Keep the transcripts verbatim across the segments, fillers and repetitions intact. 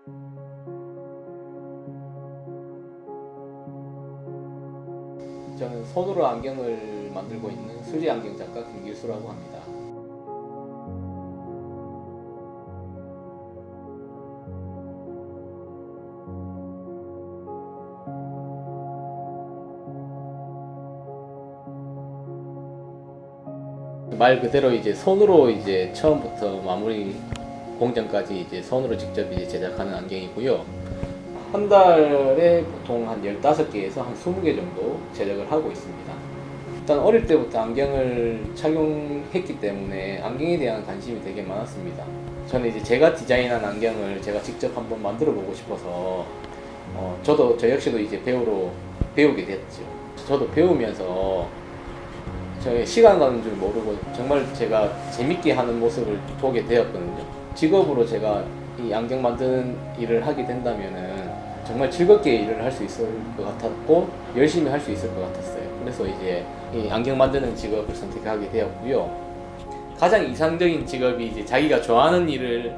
저는 손으로 안경을 만들고 있는 수지 안경 작가 김길수라고 합니다. 말 그대로 이제 손으로 이제 처음부터 마무리 공정까지 이제 손으로 직접 이제 제작하는 안경이고요. 한 달에 보통 한 열다섯 개에서 한 스무 개 정도 제작을 하고 있습니다. 일단 어릴 때부터 안경을 착용했기 때문에 안경에 대한 관심이 되게 많았습니다. 저는 이제 제가 디자인한 안경을 제가 직접 한번 만들어 보고 싶어서 어, 저도 저 역시도 이제 배우로 배우게 됐죠. 저도 배우면서 저의 시간 가는 줄 모르고 정말 제가 재밌게 하는 모습을 보게 되었거든요. 직업으로 제가 이 안경 만드는 일을 하게 된다면은 정말 즐겁게 일을 할 수 있을 것 같았고 열심히 할 수 있을 것 같았어요. 그래서 이제 이 안경 만드는 직업을 선택하게 되었고요. 가장 이상적인 직업이 이제 자기가 좋아하는 일을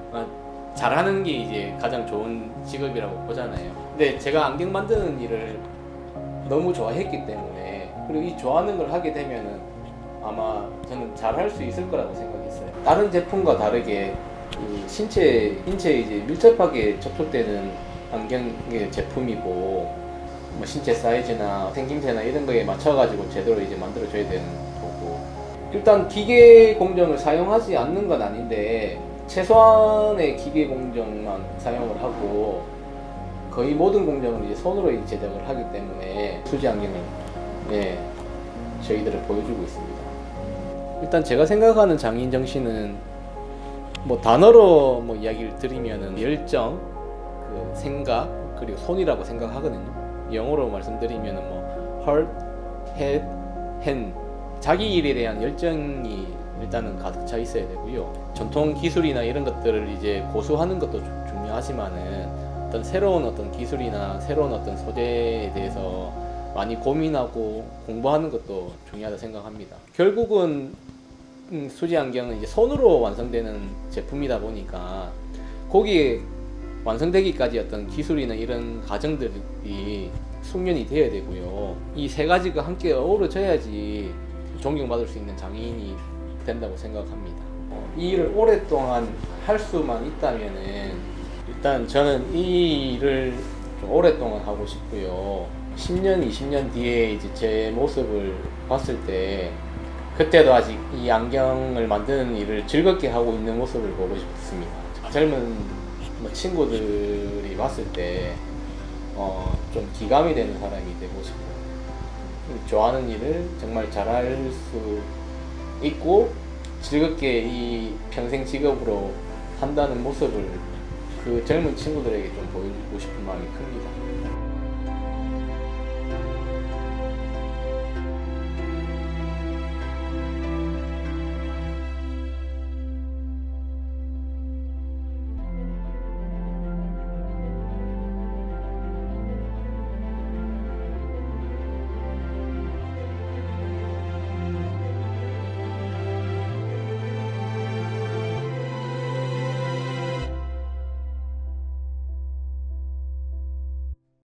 잘하는 게 이제 가장 좋은 직업이라고 보잖아요. 근데 제가 안경 만드는 일을 너무 좋아했기 때문에, 그리고 이 좋아하는 걸 하게 되면은 아마 저는 잘 할 수 있을 거라고 생각했어요. 다른 제품과 다르게 이 신체, 신체에 이제 밀접하게 접촉되는 안경의 제품이고, 뭐 신체 사이즈나 생김새나 이런 거에 맞춰가지고 제대로 이제 만들어줘야 되는 거고, 일단 기계 공정을 사용하지 않는 건 아닌데 최소한의 기계 공정만 사용을 하고 거의 모든 공정을 이제 손으로 제작을 하기 때문에 수지 안경을 네, 저희들을 보여주고 있습니다. 일단 제가 생각하는 장인 정신은 뭐 단어로 뭐 이야기를 드리면은 열정, 그 생각, 그리고 손이라고 생각하거든요. 영어로 말씀드리면은 뭐 heart, head, hand. 자기 일에 대한 열정이 일단은 가득 차 있어야 되고요. 전통 기술이나 이런 것들을 이제 고수하는 것도 중요하지만은 어떤 새로운 어떤 기술이나 새로운 어떤 소재에 대해서 많이 고민하고 공부하는 것도 중요하다 생각합니다. 결국은 음, 수지 안경은 이제 손으로 완성되는 제품이다 보니까 거기에 완성되기까지 어떤 기술이나 이런 과정들이 숙련이 되어야 되고요. 이 세 가지가 함께 어우러져야지 존경받을 수 있는 장인이 된다고 생각합니다. 어, 이 일을 오랫동안 할 수만 있다면은 일단 저는 이 일을 좀 오랫동안 하고 싶고요. 십 년, 이십 년 뒤에 이제 제 모습을 봤을 때 그때도 아직 이 안경을 만드는 일을 즐겁게 하고 있는 모습을 보고 싶습니다. 젊은 뭐 친구들이 봤을 때 어, 좀 기감이 되는 사람이 되고 싶어요. 좋아하는 일을 정말 잘할 수 있고 즐겁게 이 평생 직업으로 한다는 모습을 그 젊은 친구들에게 좀 보여주고 싶은 마음이 큽니다.